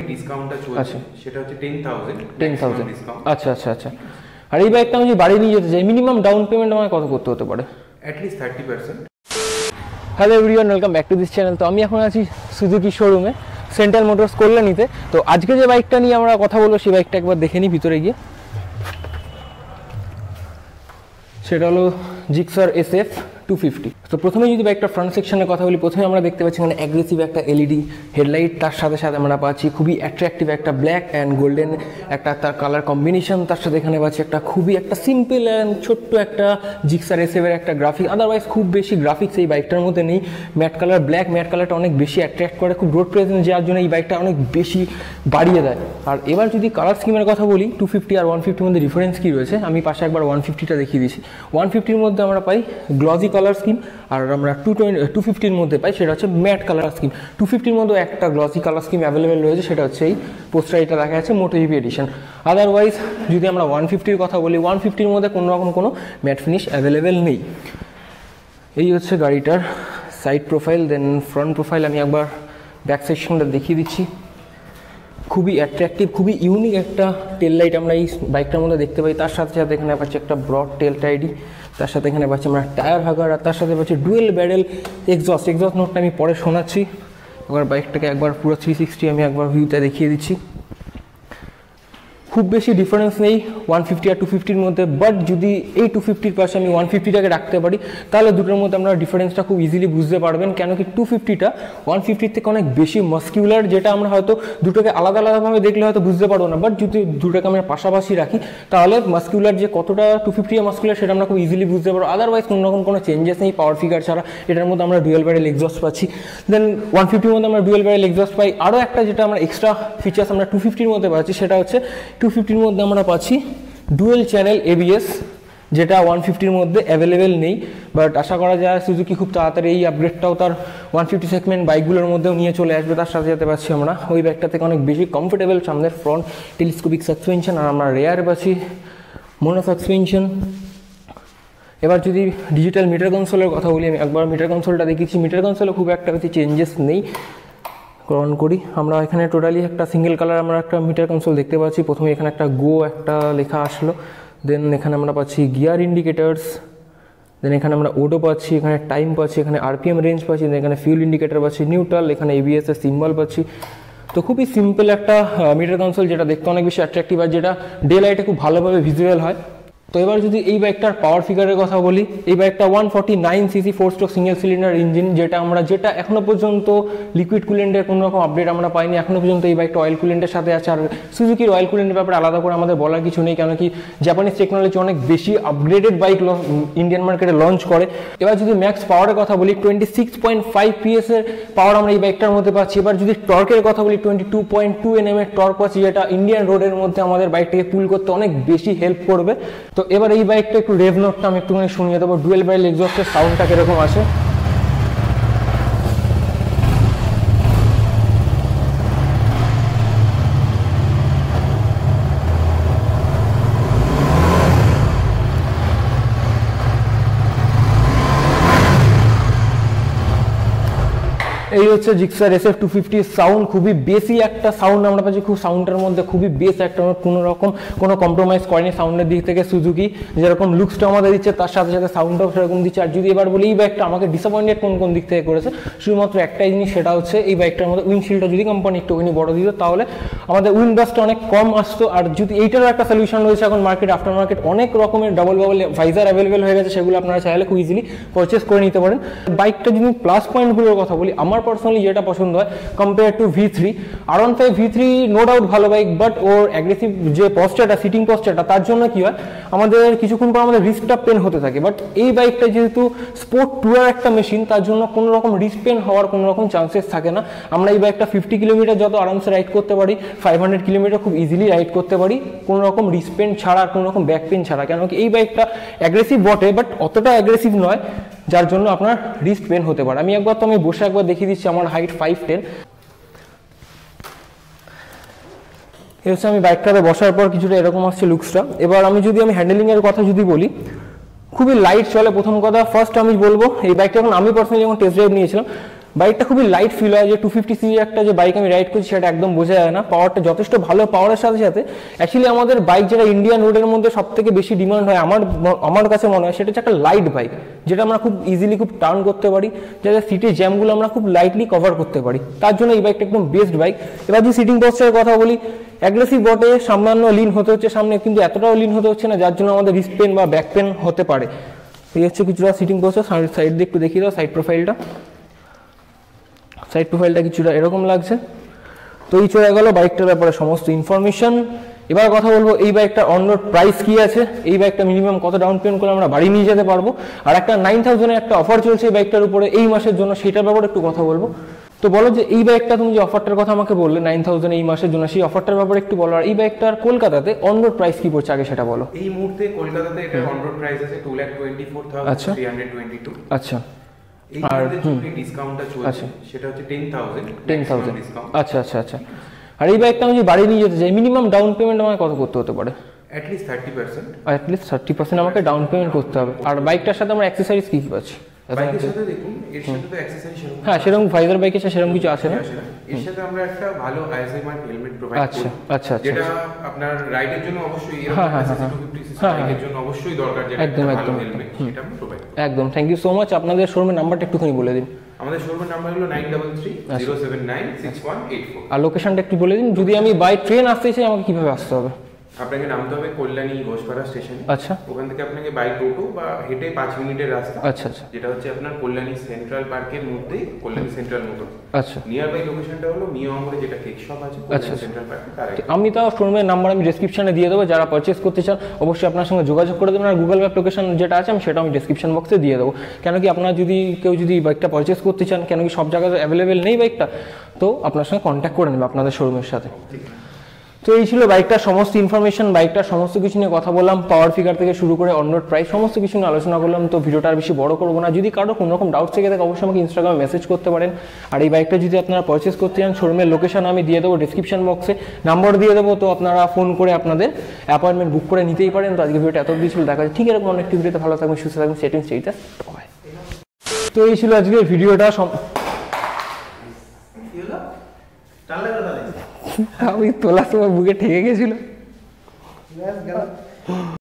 ডিসকাউন্টটা চলছে সেটা হচ্ছে 10,000 ডিসকাউন্ট। আচ্ছা আচ্ছা আচ্ছা। আর এই বাইকটা আমি যদি বাড়ি নিয়ে যেতে চাই মিনিমাম ডাউন পেমেন্ট আমাকে কত করতে হতে পারে? At least 30%। Hello everyone, welcome back to this channel. তো আমি এখন আছি সুজুকি শোরুমে, সেন্ট্রাল মোটরস কল্যাণীতে। তো আজকে যে বাইকটা নিয়ে আমরা কথা বলবো সেই বাইকটা একবার দেখে নিই ভিতরে গিয়ে। সেটা হলো জিক্সার SF 250। তো প্রথমে যদি বাইকটা ফ্রন্ট সেকশনের কথা বলি, প্রথমে আমরা দেখতে পাচ্ছি মানে অ্যাগ্রেসিভ একটা এলইডি হেডলাইট, তার সাথে সাথে আমরা পাচ্ছি খুবই অ্যাট্রাকটিভ একটা ব্ল্যাক অ্যান্ড গোল্ডেন একটা তার কালার কম্বিনেশন। তার সাথে এখানে পাচ্ছি একটা খুবই একটা সিম্পল অ্যান্ড ছোট্ট একটা জিক্সার SF এর একটা গ্রাফিক। আদারওয়াইজ খুব বেশি গ্রাফিক্স এই বাইকটার মধ্যে নেই। ম্যাট কালার, ব্ল্যাক ম্যাট কালারটা অনেক বেশি অ্যাট্রাক্ট করে, খুব রোড প্রেজেন্স যার জন্য এই বাইকটা অনেক বেশি বাড়িয়ে দেয়। আর এবার যদি কালার স্কিমের কথা বলি, 250 আর 150 মধ্যে ডিফারেন্স কী রয়েছে আমি পাশে একবার 150টা দেখিয়ে দিচ্ছি। 150-র মধ্যে আমরা পাই গ্লজি কালার স্কিম, আর আমরা 250-র মধ্যে পাই সেটা হচ্ছে ম্যাট কালার স্কিম। 250-র মধ্যে একটা গ্লসি কালার স্কিম অ্যাভেলেবেল রয়েছে, সেটা হচ্ছে এই পোস্টার, এটা দেখা যাচ্ছে MotoGP এডিশন। আদারওয়াইজ যদি আমরা 150-র কথা বলি, 150-র মধ্যে কোনো রকম কোনো ম্যাট ফিনিশ অ্যাভেলেবেল নেই। এই হচ্ছে গাড়িটার side profile. Then front profile আমি একবার ব্যাক সেকশনটা দেখিয়ে দিচ্ছি। খুবই অ্যাট্রাকটিভ, খুবই ইউনিক একটা টেল লাইট আমরা এই বাইকটার মধ্যে দেখতে পাই। তার সাথে সাথে এখানে পাচ্ছি একটা ব্রড টেল টাইডি, তার সাথে এখানে পাচ্ছি আমরা টায়ার হাগার, আর তার সাথে পাচ্ছি ডুয়েল ব্যারেল এক্সস্ট নোটটা আমি পরে শোনাচ্ছি। এবার বাইকটাকে একবার পুরো 360 আমি একবার ভিউতে দেখিয়ে দিচ্ছি। খুব বেশি ডিফারেন্স নেই 150 আর 250-র মধ্যে, বাট যদি এই 250-র পাশে আমি 150টাকে রাখতে পারি তাহলে দুটোর মধ্যে আমরা ডিফারেন্সটা খুব ইজিলি বুঝতে পারবেন। কেন কি 250টা 150-র থেকে অনেক বেশি মাস্কিউলার, যেটা আমরা হয়তো দুটোকে আলাদা আলাদাভাবে দেখলে হয়তো বুঝতে পারবো না, বাট যদি দুটোকে আমরা পাশাপাশি রাখি তাহলে মাস্কিউলার যে কতটা 250 মাস্কিউলার সেটা আমরা খুব ইজিলি বুঝতে পারবো। আদারওয়াইজ কোনো রকম কোনো চেঞ্জেস নেই পাওয়ার ফিগার ছাড়া। এটার মধ্যে আমরা ডুয়েল ব্যারেল এক্সস্ট পাচ্ছি। দেন 150-র মধ্যে আমরা ডুয়েল ব্যারেল এক্সস্ট পাই। আরও একটা যেটা আমরা এক্সট্রা ফিচার্স আমরা 250-র মধ্যে পাচ্ছি, সেটা হচ্ছে 250-র মধ্যে আমরা পাচ্ছি ডুয়েল চ্যানেল ABS, যেটা 150-র মধ্যে অ্যাভেলেবেল নেই। বাট আশা করা যায় সুজুকি খুব তাড়াতাড়ি এই আপগ্রেডটাও তার 150 সেগমেন্ট বাইকগুলোর মধ্যেও নিয়ে চলে আসবে। তার সাথে সাথে পাচ্ছি আমরা ওই বাইকটা থেকে অনেক বেশি কমফোর্টেবল সামনের ফ্রন্ট টেলিস্কোপিক সাসপেনশন, আর আমরা রেয়ারে পাচ্ছি মোনো সাসপেনশন। এবার যদি ডিজিটাল মিটার কনসোলের কথা বলি, আমি একবার মিটার কনসোলটা দেখেছি। মিটার কনসোলে খুব একটা বেশি চেঞ্জেস নেই। অন করি, আমরা এখানে টোটালি একটা সিঙ্গেল কালার আমরা একটা মিটার কনসোল দেখতে পাচ্ছি। প্রথমে এখানে একটা গো একটা লেখা আসলো, দেন এখানে আমরা পাচ্ছি গিয়ার ইন্ডিকেটার্স, দেন এখানে আমরা ওডো পাচ্ছি, এখানে টাইম পাচ্ছি, এখানে RPM রেঞ্জ পাচ্ছি, দেন এখানে ফিউল ইন্ডিকেটার পাচ্ছি, নিউট্রাল, এখানে ABS এর সিম্বল পাচ্ছি। তো খুবই সিম্পল একটা মিটার কনসোল, যেটা দেখতে অনেক বেশি অ্যাট্রাকটিভ আর যেটা ডে লাইটে খুব ভালোভাবে ভিজুয়াল হয়। তো এবার যদি এই বাইকটার পাওয়ার ফিগারের কথা বলি, এই বাইকটা 149cc 4-স্ট্রোক সিঙ্গেল সিলিন্ডার ইঞ্জিন, যেটা এখনো পর্যন্ত লিকুইড কুলেন্টের কোনো রকম আপডেট আমরা পাইনি। এখনো পর্যন্ত এই বাইকটা অয়েল কুলেন্টের সাথে আছে। আর সুজুকির অয়েল কুলেন্টের ব্যাপারে আলাদা করে আমাদের বলার কিছু নেই, কেন কি জাপানিজ টেকনোলজি অনেক বেশি আপগ্রেডেড বাইক ইন্ডিয়ান মার্কেটে লঞ্চ করে। এবার যদি ম্যাক্স পাওয়ারের কথা বলি, 26.5 PS এর পাওয়ার আমরা এই বাইকটার মধ্যে পাচ্ছি। এবার যদি টর্কের কথা বলি, 22.2 Nm এর টর্ক পাচ্ছি, যেটা ইন্ডিয়ান রোডের মধ্যে আমাদের বাইকটাকে পুল করতে অনেক বেশি হেল্প করবে। তো এবার এই বাইকটা একটু রেভ নোটটা আমি একটুখানি শুনিয়ে দেবো। ডুয়েল ব্যারেল এক্সস্টের সাউন্ডটা কিরকম আসে। এই হচ্ছে জিক্সার SF 250 সাউন্ড। খুবই বেশি একটা সাউন্ড আমরা পাচ্ছি, খুব সাউন্ডের মধ্যে খুবই বেস একটা, কোনো রকম কোনো কম্প্রোমাইজ করেনি সাউন্ডের দিক থেকে সুজুকি। যেরকম লুকসটা আমাদের দিচ্ছে তার সাথে সাথে সাউন্ডটাও সেরকম দিচ্ছে। আর যদি এবার বলি এই বাইকটা আমাকে ডিসঅ্যাপয়েন্টেড কোন দিক থেকে করেছে, শুধুমাত্র একটাই জিনিস, সেটা হচ্ছে এই বাইকটার মধ্যে উইন্ডশিল্ডটা যদি কোম্পানি একটুখানি বড় দিত তাহলে আমাদের উইন্ডবাসটা অনেক কম আসতো। আর যদি এইটারও একটা সলিউশন রয়েছে এখন মার্কেট, আফটার মার্কেট অনেক রকমের ডাবল ভাইজার অ্যাভেলেবেল হয়ে গেছে, সেগুলো আপনারা চাইলে খুব ইজিলি পারচেস করে নিতে পারেন। বাইকটা যদি প্লাস পয়েন্টগুলোর কথা বলি, আমার পার্সোনালি যেটা পছন্দ হয় compare to V3, R15 V3 no doubt ভালো বাইক, বাট ওর অ্যাগ্রেসিভ যে পশ্চারটা, সিটিং পশ্চারটা, তার জন্য কি হয় আমাদের কিছুক্ষণ পর আমাদের রিস্টটা পেন হতে থাকে। বাট এই বাইকটা যেহেতু স্পোর্ট টুয়ার একটা মেশিন, তার জন্য কোনো রকম রিস্ট পেন হওয়ার কোনো রকম চান্সেস থাকে না। আমরা এই বাইকটা 50 কিলোমিটার যত আরামসে রাইড করতে পারি, 500 কিলোমিটার খুব ইজিলি রাইড করতে পারি কোনো রকম রিস্ট পেন ছাড়া, কোনো রকম ব্যাক পেন ছাড়া। কেন কি এই বাইকটা অ্যাগ্রেসিভ বটে, বাট অতটা অ্যাগ্রেসিভ নয় যার জন্য আপনার রিস্ট পেন হতে পারে। আমি বসে একবার দেখিয়ে দিচ্ছি। আমার হাইট 5'10". এই হচ্ছে আমি বাইকটাতে বসার পর কিছুটা এরকম আসছে লুকসটা। এবার আমি হ্যান্ডেলিংয়ের কথা যদি বলি, খুবই লাইট চলে। প্রথম কথা ফার্স্ট আমি বলবো এই বাইকটা এখন আমি পার্সোনালি যখন টেস্ট ড্রাইভ নিয়েছিলাম বাইকটা খুবই লাইট ফিল হয়, যে 250 সিসি একটা যে বাইক আমি রাইড করছি সেটা একদম বোঝা যায় না। পাওয়ারটা যথেষ্ট ভালো, পাওয়ারের সাথে সাথে অ্যাকচুয়ালি আমাদের বাইক যেটা ইন্ডিয়ান রোডের মধ্যে সব থেকে বেশি ডিমান্ড হয় আমার কাছে মনে হয় সেটা হচ্ছে একটা লাইট বাইক, যেটা আমরা খুব ইজিলি খুব টার্ন করতে পারি, যাতে সিটের জ্যামগুলো আমরা খুব লাইটলি কভার করতে পারি, তার জন্য এই বাইকটা একদম বেস্ট বাইক। এবার যদি সিটিং পশ্চারের কথা বলি, অ্যাগ্রেসিভ বটে, সামান্য লিন হতে হচ্ছে সামনে, কিন্তু এতটাও লিন হতে হচ্ছে না যার জন্য আমাদের রিস্ট পেন বা ব্যাক পেন হতে পারে। এই হচ্ছে কিছুটা সিটিং পশ্চার। সাইড দিয়ে একটু দেখিয়ে দাও সাইড প্রোফাইলটা। সাইড প্রোফাইলটা কিছুটা এরকম লাগছে। তো এই চলে গেল বাইকটার ব্যাপারে সমস্ত ইনফরমেশন। এবার কথা বলবো এই বাইকটার অন রোড প্রাইস কি আছে, এই বাইকটা মিনিমাম কত ডাউন পেমেন্ট করে আমরা বাড়ি নিয়ে যেতে পারবো, আর একটা 9000 এর একটা অফার চলছে এই বাইকটার উপরে এই মাসের জন্য, সেটার ব্যাপারে একটু কথা বলবো। তো বলো যে এই বাইকটা তুমি যে অফারটার কথা আমাকে বললে 9000 এই মাসের জন্য, সেই অফারটার ব্যাপারে একটু বলো। আর এই বাইকটার কলকাতাতে অন রোড প্রাইস কি পড়ছে আগে সেটা বলো। এই মুহূর্তে কলকাতাতে এটা অন রোড প্রাইস আছে 2,24,322। আচ্ছা। আর ডিসকাউন্টটা চলছে সেটা হচ্ছে 10,000 ডিসকাউন্ট। আচ্ছা আচ্ছা আচ্ছা। আর এই বাইকটা আমি যদি বাড়ি নিয়ে যেতে চাই মিনিমাম ডাউন পেমেন্ট আমাকে কত করতে হতে পারে? অ্যাটলিস্ট 30%। অ্যাটলিস্ট 30% আমাকে ডাউন পেমেন্ট করতে হবে। আর বাইকটার সাথে আমরা অ্যাক্সেসরিজ কি কি পাচ্ছি? বাইকের সাথে দেখুন এর সাথে তো অ্যাকসেসরি সেরকম, হ্যাঁ সেরকম ভাইজার বাইকের সাথে সেরকম কিছু আছে না। এর সাথে আমরা একটা ভালো আইএসআই মার্ক হেলমেট প্রোভাইড করি। আচ্ছা, যেটা আপনার রাইডের জন্য অবশ্যই এরকম 250 সিসি বাইকের জন্য অবশ্যই দরকার, যেটা ভালো হেলমেট সেটা আমরা প্রোভাইড করি। একদম, থ্যাংক ইউ সো মাচ। আপনাদের শোরুমের নাম্বারটা একটুখানি বলে দিন। আমাদের শোরুমের নাম্বার হলো 9330796184। আর লোকেশনটা একটু বলে দিন। যদি আমি বাই ট্রেন আসতে চাই আমাকে কিভাবে আসতে হবে? আপনাকে নামতে হবে কল্যাণী ঘোষপাড়া স্টেশনে। আচ্ছা। ওখান থেকে আপনাকে বাই টোটো বা হেঁটে 5 মিনিটের রাস্তা। আচ্ছা আচ্ছা। যেটা হচ্ছে আপনার কল্যাণী সেন্ট্রাল পার্কের মধ্যেই, কল্যাণী সেন্ট্রাল মোটর। আচ্ছা। নিয়ার বাই লোকেশনটা হলো মিয়ামরে যেটা কেক শপ আছে কল্যাণী সেন্ট্রাল পার্কে তার আগে। আমি তাও শোরুমের নাম্বার আমি ডেসক্রিপশনে দিয়ে দেবো, যারা পারচেস করতে চান অবশ্যই আপনার সঙ্গে যোগাযোগ করে দেবেন। আর গুগল ম্যাপ লোকেশন যেটা আছে আমি সেটা আমি ডেসক্রিপশন বক্সে দিয়ে দেবো। কেন কি আপনারা যদি কেউ যদি বাইকটা পারচেস করতে চান, কেন কি সব জায়গায় অ্যাভেলেবেল নেই বাইকটা, তো আপনার সঙ্গে কন্ট্যাক্ট করে নেবে আপনাদের শোরুমের সাথে। তো এই ছিল বাইকটার সমস্ত ইনফরমেশন, বাইকটার সমস্ত কিছু নিয়ে কথা বললাম, পাওয়ার ফিগার থেকে শুরু করে অন রোড প্রাইস সমস্ত কিছু নিয়ে আলোচনা করলাম। তো ভিডিওটা আর বেশি বড় করবো না। যদি কারো কোনো রকম ডাউট থেকে থাকে অবশ্যই আমাকে ইনস্টাগ্রামে মেসেজ করতে পারেন। আর এই বাইকটা যদি আপনারা পারচেস করতে চান শোরুমের লোকেশন আমি দিয়ে দেবো ডিসক্রিপশন বক্সে, নাম্বার দিয়ে দেবো, তো আপনারা ফোন করে আপনাদের অ্যাপয়েন্টমেন্ট বুক করে নিতেই পারেন। তো আজকে ভিডিওটা এত অবধি ছিল, দেখা যায় ঠিক এরকম অনেক ভিডিওতে। ভালো থাকবেন, সুস্থ থাকবেন, সেটিং সেইটা। তো এই ছিল আজকের ভিডিওটা। আমি তোলার সময় বুকে ঠেকে গেছিল।